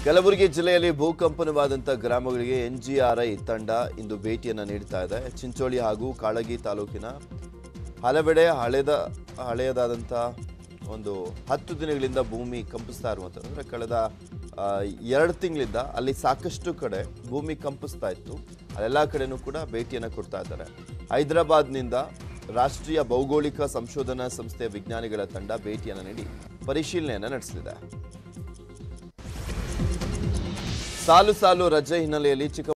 ಕಲಬುರಗಿ ಜಿಲ್ಲೆಯಲ್ಲಿ ಭೂಕಂಪನವಾದಂಥ ಗ್ರಾಮಗಳಿಗೆ ಎನ್ಜಿಆರ್ಐ ತಂಡ ಇಂದು ಭೇಟಿಯನ್ನು ನೀಡ್ತಾ ಇದೆ. ಚಿಂಚೋಳಿ ಹಾಗೂ ಕಾಳಗಿ ತಾಲೂಕಿನ ಹಲವೆಡೆ ಹಳೆಯದಾದಂಥ ಒಂದು 10 ದಿನಗಳಿಂದ ಭೂಮಿ ಕಂಪಿಸ್ತಾ ಇರುವಂಥದ್ದು. ಅಂದರೆ ಕಳೆದ 2 ತಿಂಗಳಿಂದ ಅಲ್ಲಿ ಸಾಕಷ್ಟು ಕಡೆ ಭೂಮಿ ಕಂಪಿಸ್ತಾ ಇತ್ತು. ಅಲ್ಲೆಲ್ಲ ಕಡೆನೂ ಕೂಡ ಭೇಟಿಯನ್ನು ಕೊಡ್ತಾ ಇದ್ದಾರೆ. ಹೈದರಾಬಾದ್ನಿಂದ ರಾಷ್ಟ್ರೀಯ ಭೌಗೋಳಿಕ ಸಂಶೋಧನಾ ಸಂಸ್ಥೆಯ ವಿಜ್ಞಾನಿಗಳ ತಂಡ ಭೇಟಿಯನ್ನು ನೀಡಿ ಪರಿಶೀಲನೆಯನ್ನು ನಡೆಸಲಿದೆ. ಸಾಲು ರಜೆ ಹಿನ್ನೆಲೆಯಲ್ಲಿ